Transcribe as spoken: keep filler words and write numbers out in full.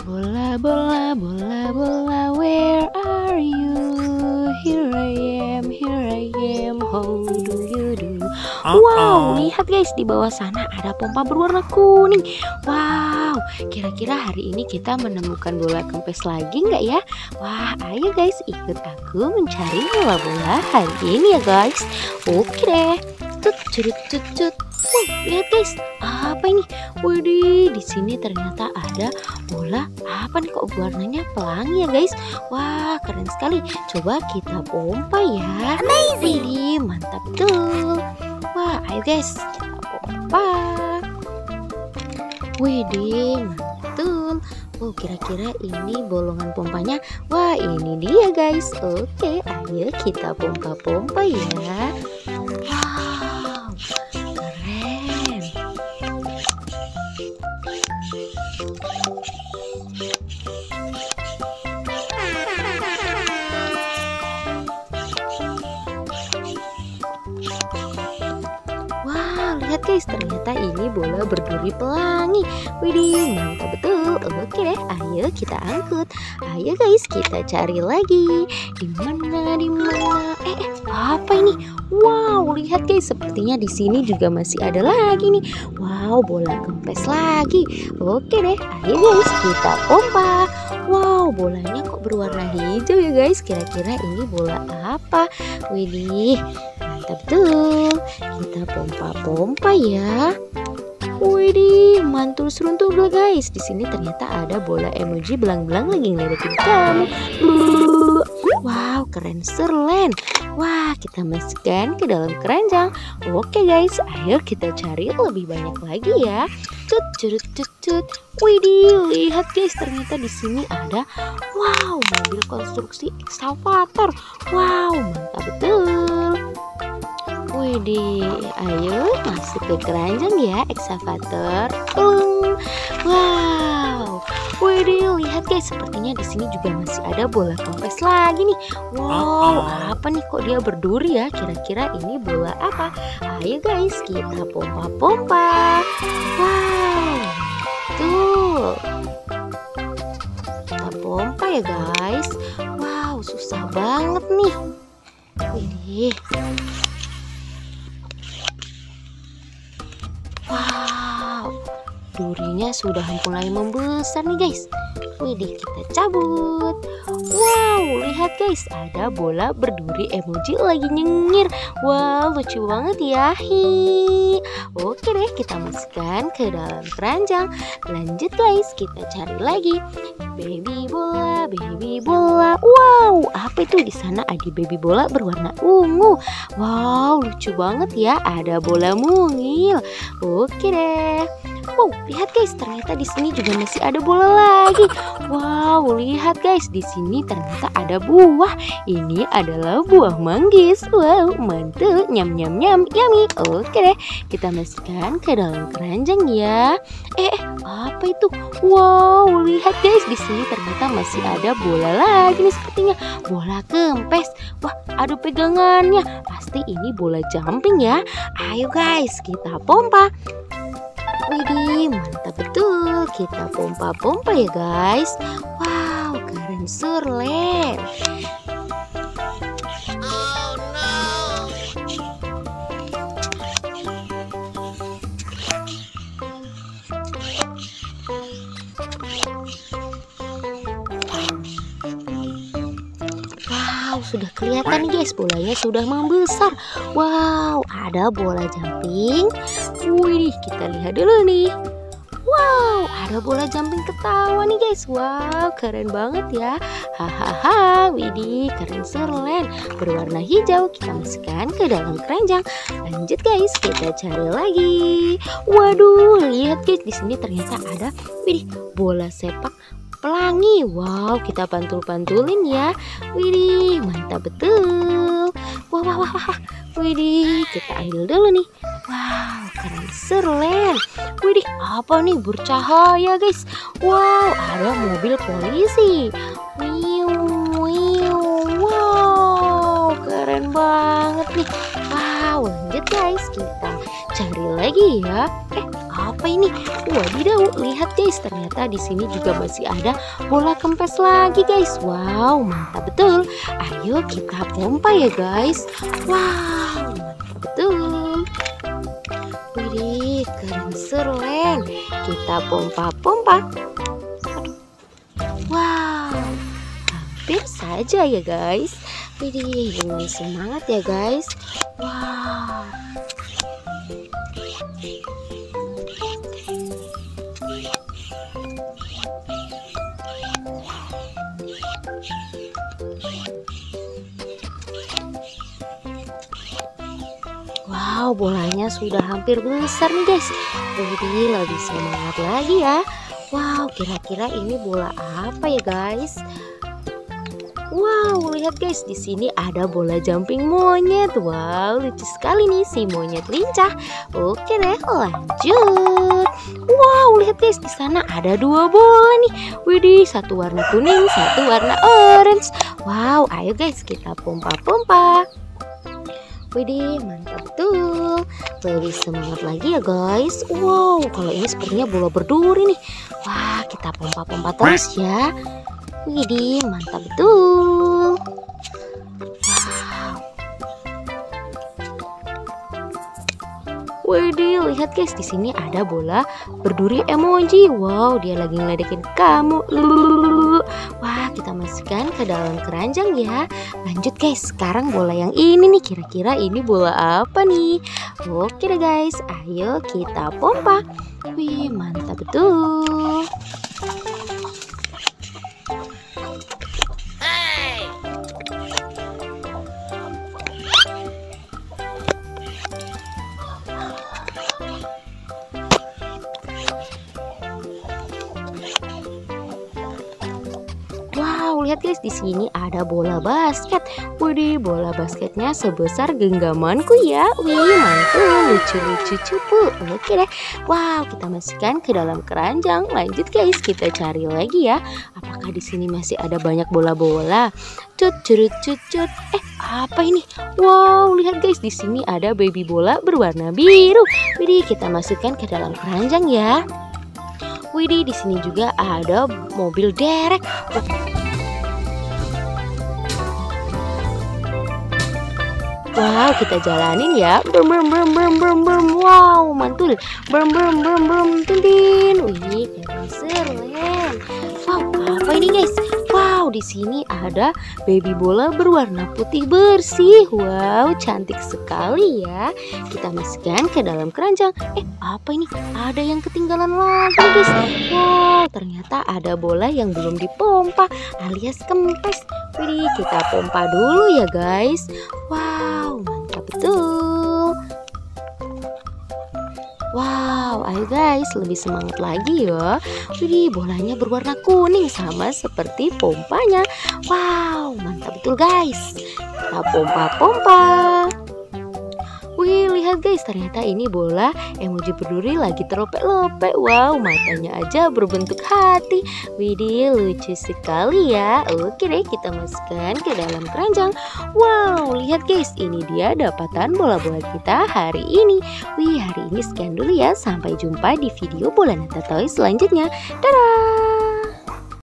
Bola, bola, bola, bola, where are you? Here I am, here I am, how do you do? Wow, lihat guys, di bawah sana ada pompa berwarna kuning. Wow, kira-kira hari ini kita menemukan bola kempes lagi nggak ya? Wah, ayo guys, ikut aku mencari bola-bola hari ini ya guys. Oke deh. Tut, cut, cut, cut. Wow, lihat guys, apa ini? Widih, di sini ternyata ada bola. Apa nih kok warnanya pelangi ya guys? Wah, keren sekali. Coba kita pompa ya. Amazing. Widih, mantap betul. Wah, ayo guys, kita pompa. Widih, mantul. Oh, kira-kira ini bolongan pompanya. Wah, ini dia guys. Oke, ayo kita pompa-pompa ya. Wow, keren. Wah, lihat guys, ternyata ini bola berduri pelangi. Widih, mantap betul. Oke deh, ayo kita angkut. Ayo guys, kita cari lagi. Di mana, di mana? Eh, eh, apa ini? Wow, lihat guys, sepertinya di sini juga masih ada lagi nih. Wow, bola kempes lagi. Oke deh, ayo guys, kita pompa. Wow, bolanya kok berwarna hijau ya guys? Kira-kira ini bola apa? Widih, mantap tuh. Kita pompa-pompa ya. Widih, mantul seruntul guys. Di sini ternyata ada bola emoji belang-belang lagi ngeliatin kamu. Wow, keren serlen. Wah, kita masukkan ke dalam keranjang. Oke guys, ayo kita cari lebih banyak lagi ya. Cut, cut, cut, cut. Widih, lihat guys, ternyata di sini ada wow, mobil konstruksi ekskavator. Wow, mantap betul. Widih, ayo masuk ke keranjang ya, ekskavator. Wow, widih, lihat guys, sepertinya di sini juga masih ada bola kempes lagi nih. Wow, apa nih kok dia berduri ya? Kira-kira ini bola apa? Ayo guys, kita pompa-pompa. Wow, tuh, kita pompa ya guys. Wow, susah banget nih. Widih. Wow, durinya sudah mulai membesar nih guys. Widih, kita cabut. Wow, lihat guys, ada bola berduri emoji lagi nyengir. Wow, lucu banget ya. Hi. Oke deh, kita masukkan ke dalam keranjang. Lanjut guys, kita cari lagi. Baby bola, baby bola. Wow, apa itu di sana? Ada baby bola berwarna ungu. Wow, lucu banget ya. Ada bola mungil. Oke deh. Wow, lihat guys, ternyata di sini juga masih ada bola lagi. Wow, lihat guys, di sini ternyata ada buah. Ini adalah buah manggis. Wow, mantul, nyam nyam nyam, yummy. Oke deh, kita masukkan ke dalam keranjang ya. Eh, eh, apa itu? Wow, lihat guys, di sini ternyata masih ada bola lagi nih, sepertinya bola kempes. Wah, ada pegangannya. Pasti ini bola jumping ya. Ayo guys, kita pompa. Widih, mantap betul. Kita pompa-pompa ya guys. Wow, keren serlen. Oh no. Wow, sudah kelihatan nih guys, bolanya sudah membesar. Wow, ada bola jumping. Wih, kita lihat dulu nih. Wow, ada bola jumping ketawa nih guys. Wow, keren banget ya. Hahaha, widih, keren serlen. Berwarna hijau, kita masukkan ke dalam keranjang. Lanjut guys, kita cari lagi. Waduh, lihat guys, di sini ternyata ada widih, bola sepak pelangi. Wow, kita pantul-pantulin ya. Widih, mantap betul. Wah, wah, wah, wah. Widih, kita ambil dulu nih. Wow, keren serlen. Widih, apa nih bercahaya guys? Wow, ada mobil polisi. Wiu, wiu. Wow, keren banget nih. Wow, lanjut guys, kita cari lagi ya. Eh, apa apa ini? Wadidaw, lihat guys, ternyata di sini juga masih ada bola kempes lagi guys. Wow, mantap betul. Ayo kita pompa ya guys. Wow, mantap betul. Widih, keren sereng. Kita pompa-pompa. Wow, hampir saja ya guys. Widih, dengan semangat ya guys. Wow. Wow, bolanya sudah hampir besar nih guys. Widih, lebih semangat lagi ya. Wow, kira-kira ini bola apa ya guys? Wow, lihat guys, di sini ada bola jumping monyet. Wow, lucu sekali nih si monyet lincah. Oke deh, lanjut. Wow, lihat guys, di sana ada dua bola nih. Widih, satu warna kuning, satu warna orange. Wow, ayo guys, kita pompa-pompa. Widih, mantap betul. Lebih semangat lagi ya guys. Wow, kalau ini sepertinya bola berduri nih. Wah, kita pompa-pompa terus ya. Widih, mantap betul. Wow. Widih, lihat guys, di sini ada bola berduri emoji. Wow, dia lagi ngeledekin kamu. Lulululu. Wah, kita masukkan ke dalam keranjang ya. Lanjut guys, sekarang bola yang ini nih, kira-kira ini bola apa nih? Oke deh guys, ayo kita pompa. Wih, mantap betul. Wow, lihat guys, di sini ada bola basket. Widih, bola basketnya sebesar genggamanku ya. Wih, mantul, lucu-lucu cupu. Oke deh. Wow, kita masukkan ke dalam keranjang. Lanjut guys, kita cari lagi ya. Apakah di sini masih ada banyak bola-bola? Cut, curut, cut, cut. Eh, apa ini? Wow, lihat guys, di sini ada baby bola berwarna biru. Widih, kita masukkan ke dalam keranjang ya. Widih, di sini juga ada mobil derek. Wow, kita jalanin ya. Brum brum brum brum brum brum. Wow, mantul. Brum brum brum brum tintin. Wih, keren serem. Wow, apa ini guys? Wow, di sini ada baby bola berwarna putih bersih. Wow, cantik sekali ya. Kita masukkan ke dalam keranjang. Eh, apa ini? Ada yang ketinggalan lagi guys. Wow, ternyata ada bola yang belum dipompa alias kempes. Wih, kita pompa dulu ya guys. Wow, mantap betul. Wow, ayo guys, lebih semangat lagi ya. Wih, bolanya berwarna kuning sama seperti pompanya. Wow, mantap betul guys. Kita pompa-pompa. Wih, lihat guys, ternyata ini bola emoji berduri lagi teropek-lopek. Wow, matanya aja berbentuk hati. Widih, lucu sekali ya. Oke deh, kita masukkan ke dalam keranjang. Wow, lihat guys, ini dia dapatan bola-bola kita hari ini. Wih, hari ini sekian dulu ya. Sampai jumpa di video Bola Nata Toys selanjutnya. Dadah!